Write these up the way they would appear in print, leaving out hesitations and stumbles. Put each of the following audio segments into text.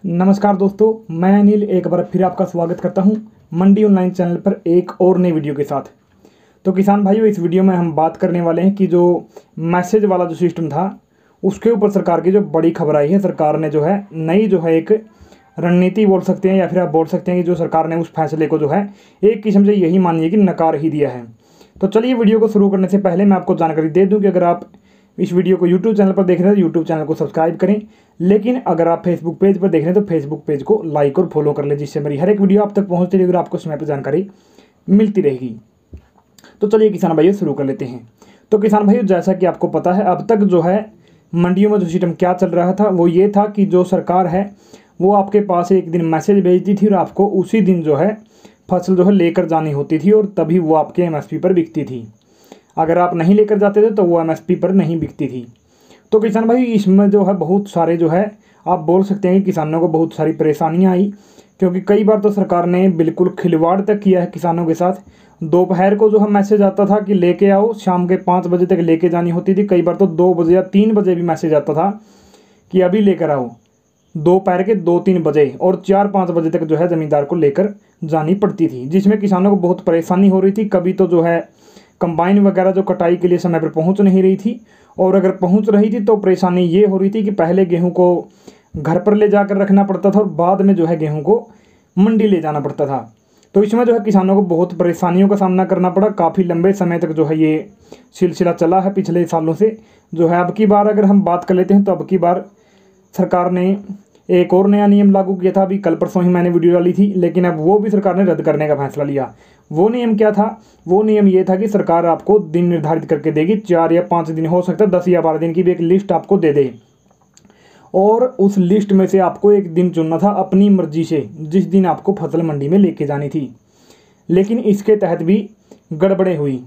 नमस्कार दोस्तों, मैं अनिल एक बार फिर आपका स्वागत करता हूं मंडी ऑनलाइन चैनल पर एक और नई वीडियो के साथ। तो किसान भाइयों, इस वीडियो में हम बात करने वाले हैं कि जो मैसेज वाला जो सिस्टम था उसके ऊपर सरकार की जो बड़ी खबर आई है। सरकार ने जो है नई जो है एक रणनीति बोल सकते हैं या फिर आप बोल सकते हैं कि जो सरकार ने उस फैसले को जो है एक किस्म से यही मानिए कि नकार ही दिया है। तो चलिए वीडियो को शुरू करने से पहले मैं आपको जानकारी दे दूं कि अगर आप इस वीडियो को यूट्यूब चैनल पर देख रहे हैं तो यूट्यूब चैनल को सब्सक्राइब करें, लेकिन अगर आप फेसबुक पेज पर देख रहे हैं तो फेसबुक पेज को लाइक और फॉलो कर लें, जिससे मेरी हर एक वीडियो आप तक पहुंचती रहेगी और आपको समय पर जानकारी मिलती रहेगी। तो चलिए किसान भाइयों शुरू कर लेते हैं। तो किसान भाइयों, जैसा कि आपको पता है अब तक जो है मंडियों में जो सिस्टम क्या चल रहा था वो ये था कि जो सरकार है वो आपके पास एक दिन मैसेज भेजती थी और आपको उसी दिन जो है फसल जो है लेकर जानी होती थी और तभी वो आपके एमएसपी पर बिकती थी। अगर आप नहीं लेकर जाते थे तो वो एमएसपी पर नहीं बिकती थी। तो किसान भाई इसमें जो है बहुत सारे जो है आप बोल सकते हैं कि किसानों को बहुत सारी परेशानियां आई, क्योंकि कई बार तो सरकार ने बिल्कुल खिलवाड़ तक किया है किसानों के साथ। दोपहर को जो है मैसेज आता था कि लेके आओ, शाम के 5 बजे तक लेके जानी होती थी। कई बार तो 2 बजे या 3 बजे भी मैसेज आता था कि अभी लेकर आओ, दोपहर के 2-3 बजे, और 4-5 बजे तक जो है ज़मींदार को लेकर जानी पड़ती थी, जिसमें किसानों को बहुत परेशानी हो रही थी। कभी तो जो है कंबाइन वगैरह जो कटाई के लिए समय पर पहुंच नहीं रही थी, और अगर पहुंच रही थी तो परेशानी ये हो रही थी कि पहले गेहूं को घर पर ले जाकर रखना पड़ता था और बाद में जो है गेहूं को मंडी ले जाना पड़ता था। तो इसमें जो है किसानों को बहुत परेशानियों का सामना करना पड़ा। काफ़ी लंबे समय तक जो है ये सिलसिला चला है पिछले सालों से। जो है अब की बार अगर हम बात कर लेते हैं तो अब की बार सरकार ने एक और नया नियम लागू किया था। अभी कल परसों ही मैंने वीडियो डाली थी, लेकिन अब वो भी सरकार ने रद्द करने का फैसला लिया। वो नियम क्या था? वो नियम ये था कि सरकार आपको दिन निर्धारित करके देगी, 4 या 5 दिन, हो सकता है 10 या 12 दिन की भी एक लिस्ट आपको दे दे, और उस लिस्ट में से आपको एक दिन चुनना था अपनी मर्जी से जिस दिन आपको फसल मंडी में लेके जानी थी। लेकिन इसके तहत भी गड़बड़ें हुई,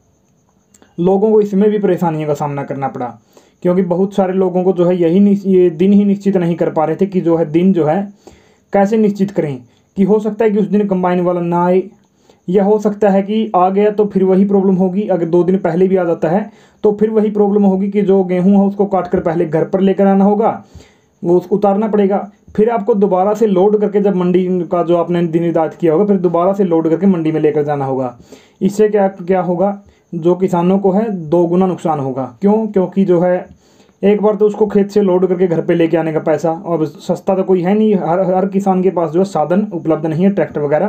लोगों को इसमें भी परेशानियों का सामना करना पड़ा, क्योंकि बहुत सारे लोगों को जो है ये दिन ही निश्चित नहीं कर पा रहे थे कि जो है दिन जो है कैसे निश्चित करें। कि हो सकता है कि उस दिन कंबाइन वाला ना आए, या हो सकता है कि आ गया तो फिर वही प्रॉब्लम होगी। अगर 2 दिन पहले भी आ जाता है तो फिर वही प्रॉब्लम होगी कि जो गेहूं है उसको काट कर पहले घर पर लेकर आना होगा, वो उसको उतारना पड़ेगा, फिर आपको दोबारा से लोड करके जब मंडी का जो आपने दिन निर्धारित किया होगा फिर दोबारा से लोड करके मंडी में लेकर जाना होगा। इससे क्या होगा, जो किसानों को है 2 गुना नुकसान होगा। क्यों? क्योंकि जो है एक बार तो उसको खेत से लोड करके घर पे लेके आने का पैसा, और सस्ता तो कोई है नहीं, हर किसान के पास जो है साधन उपलब्ध नहीं है, ट्रैक्टर वगैरह।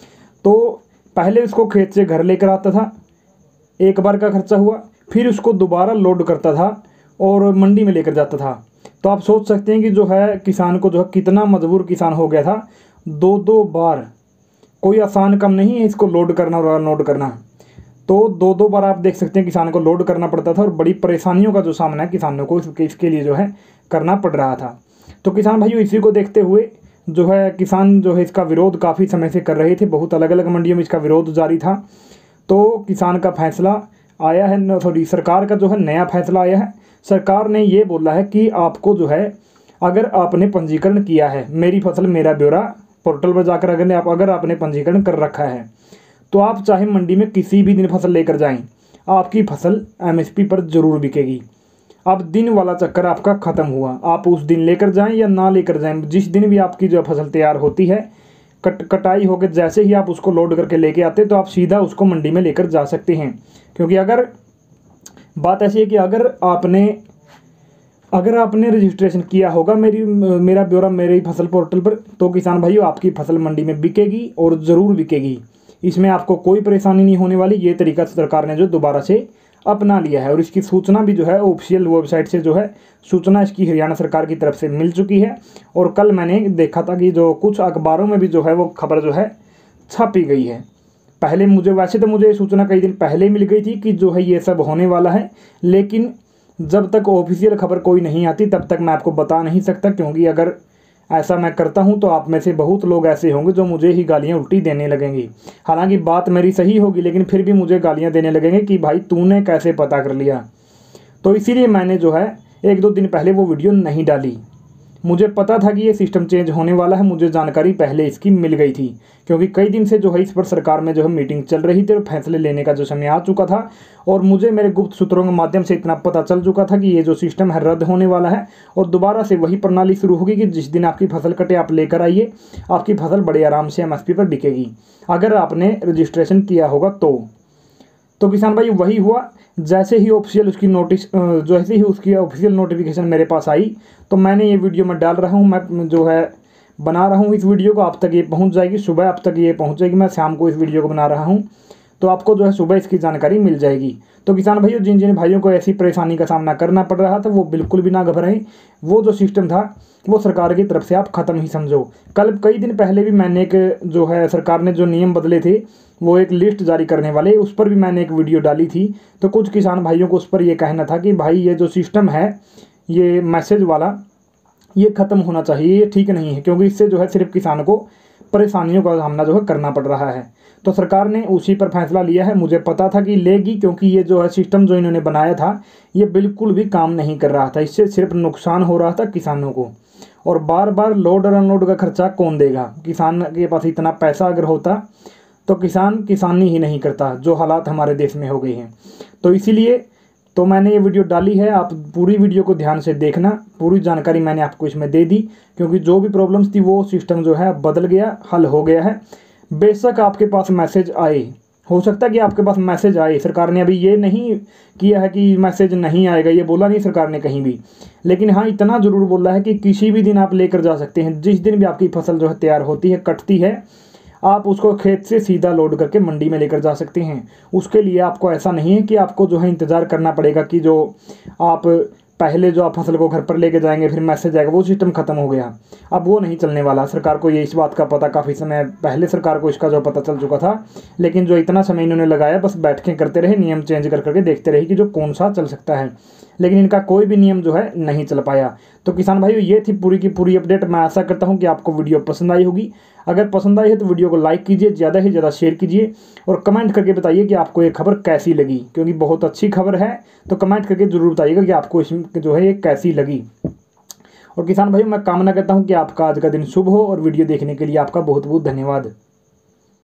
तो पहले उसको खेत से घर लेकर आता था, एक बार का खर्चा हुआ, फिर उसको दोबारा लोड करता था और मंडी में लेकर जाता था। तो आप सोच सकते हैं कि जो है किसान को जो है कितना मजबूर किसान हो गया था। 2-2 बार, कोई आसान काम नहीं है इसको लोड करना और अनलोड करना। तो 2-2 बार आप देख सकते हैं किसान को लोड करना पड़ता था, और बड़ी परेशानियों का जो सामना है किसानों को इसके लिए जो है करना पड़ रहा था। तो किसान भाइयों, इसी को देखते हुए जो है किसान जो है इसका विरोध काफ़ी समय से कर रहे थे। बहुत अलग अलग मंडियों में इसका विरोध जारी था। तो किसान का फैसला आया है, सरकार का जो है नया फैसला आया है। सरकार ने ये बोला है कि आपको जो है अगर आपने पंजीकरण किया है मेरी फसल मेरा ब्यौरा पोर्टल पर जाकर, अगर आपने पंजीकरण कर रखा है तो आप चाहे मंडी में किसी भी दिन फसल लेकर जाएं, आपकी फसल एमएसपी पर जरूर बिकेगी। अब दिन वाला चक्कर आपका ख़त्म हुआ। आप उस दिन लेकर जाएं या ना लेकर जाएं, जिस दिन भी आपकी जो फसल तैयार होती है, कटाई होकर जैसे ही आप उसको लोड करके लेके आते तो आप सीधा उसको मंडी में लेकर जा सकते हैं। क्योंकि अगर बात ऐसी है कि अगर आपने रजिस्ट्रेशन किया होगा मेरा ब्यौरा मेरी फसल पोर्टल पर, तो किसान भाइयों आपकी फसल मंडी में बिकेगी और ज़रूर बिकेगी। इसमें आपको कोई परेशानी नहीं होने वाली। ये तरीका सरकार ने जो दोबारा से अपना लिया है, और इसकी सूचना भी जो है ऑफिशियल वेबसाइट से जो है सूचना इसकी हरियाणा सरकार की तरफ से मिल चुकी है। और कल मैंने देखा था कि जो कुछ अखबारों में भी जो है वो खबर जो है छपी गई है। पहले मुझे सूचना कई दिन पहले मिल गई थी कि जो है ये सब होने वाला है, लेकिन जब तक ऑफिशियल खबर कोई नहीं आती तब तक मैं आपको बता नहीं सकता, क्योंकि अगर ऐसा मैं करता हूं तो आप में से बहुत लोग ऐसे होंगे जो मुझे ही गालियां उल्टी देने लगेंगी। हालांकि बात मेरी सही होगी, लेकिन फिर भी मुझे गालियां देने लगेंगे कि भाई तूने कैसे पता कर लिया। तो इसीलिए मैंने जो है 1-2 दिन पहले वो वीडियो नहीं डाली। मुझे पता था कि ये सिस्टम चेंज होने वाला है, मुझे जानकारी पहले इसकी मिल गई थी, क्योंकि कई दिन से जो है इस पर सरकार में जो है मीटिंग चल रही थी और फैसले लेने का जो समय आ चुका था। और मुझे मेरे गुप्त सूत्रों के माध्यम से इतना पता चल चुका था कि ये जो सिस्टम है रद्द होने वाला है और दोबारा से वही प्रणाली शुरू होगी कि जिस दिन आपकी फसल कटे आप लेकर आइए, आपकी फसल बड़े आराम से MSP पर बिकेगी, अगर आपने रजिस्ट्रेशन किया होगा तो किसान भाई वही हुआ। जैसे ही ऑफिशियल उसकी नोटिस जैसे ही उसकी ऑफिशियल नोटिफिकेशन मेरे पास आई तो मैंने ये वीडियो मैं डाल रहा हूँ, मैं जो है बना रहा हूँ इस वीडियो को, आप तक ये पहुँच जाएगी, सुबह आप तक ये पहुँच जाएगी। मैं शाम को इस वीडियो को बना रहा हूँ तो आपको जो है सुबह इसकी जानकारी मिल जाएगी। तो किसान भाइयों, जिन जिन भाइयों को ऐसी परेशानी का सामना करना पड़ रहा था वो बिल्कुल भी ना घबराएं। वो जो सिस्टम था वो सरकार की तरफ से आप ख़त्म ही समझो। कल कई दिन पहले भी मैंने एक जो है सरकार ने जो नियम बदले थे वो एक लिस्ट जारी करने वाले, उस पर भी मैंने एक वीडियो डाली थी। तो कुछ किसान भाइयों को उस पर यह कहना था कि भाई ये जो सिस्टम है ये मैसेज वाला ये ख़त्म होना चाहिए, ये ठीक नहीं है, क्योंकि इससे जो है सिर्फ किसान को परेशानियों का सामना जो है करना पड़ रहा है। तो सरकार ने उसी पर फैसला लिया है। मुझे पता था कि लेगी, क्योंकि ये जो है सिस्टम जो इन्होंने बनाया था ये बिल्कुल भी काम नहीं कर रहा था, इससे सिर्फ नुकसान हो रहा था किसानों को। और बार बार लोड और अनलोड का खर्चा कौन देगा? किसान के पास इतना पैसा अगर होता तो किसान किसानी ही नहीं करता, जो हालात हमारे देश में हो गए हैं। तो इसीलिए तो मैंने ये वीडियो डाली है, आप पूरी वीडियो को ध्यान से देखना, पूरी जानकारी मैंने आपको इसमें दे दी, क्योंकि जो भी प्रॉब्लम्स थी वो सिस्टम जो है बदल गया, हल हो गया है। बेशक आपके पास मैसेज आए, हो सकता है कि आपके पास मैसेज आए, सरकार ने अभी ये नहीं किया है कि मैसेज नहीं आएगा, ये बोला नहीं सरकार ने कहीं भी, लेकिन हाँ इतना ज़रूर बोला है कि किसी भी दिन आप लेकर जा सकते हैं। जिस दिन भी आपकी फसल जो है तैयार होती है, कटती है, आप उसको खेत से सीधा लोड करके मंडी में लेकर जा सकते हैं। उसके लिए आपको ऐसा नहीं है कि आपको जो है इंतज़ार करना पड़ेगा कि जो आप पहले जो आप फसल को घर पर लेके जाएंगे फिर मैसेज आएगा, वो सिस्टम ख़त्म हो गया। अब वो नहीं चलने वाला। सरकार को ये इस बात का पता काफ़ी समय पहले सरकार को इसका जो पता चल चुका था, लेकिन जो इतना समय इन्होंने लगाया बस बैठकें करते रहे, नियम चेंज कर करके देखते रहे कि जो कौन सा चल सकता है, लेकिन इनका कोई भी नियम जो है नहीं चल पाया। तो किसान भाइयों, ये थी पूरी की पूरी अपडेट। मैं आशा करता हूँ कि आपको वीडियो पसंद आई होगी। अगर पसंद आई है तो वीडियो को लाइक कीजिए, ज़्यादा से ज़्यादा शेयर कीजिए और कमेंट करके बताइए कि आपको ये खबर कैसी लगी, क्योंकि बहुत अच्छी खबर है। तो कमेंट करके ज़रूर बताइएगा कि आपको इसमें जो है ये कैसी लगी। और किसान भाइयों, मैं कामना करता हूँ कि आपका आज का दिन शुभ हो और वीडियो देखने के लिए आपका बहुत बहुत धन्यवाद।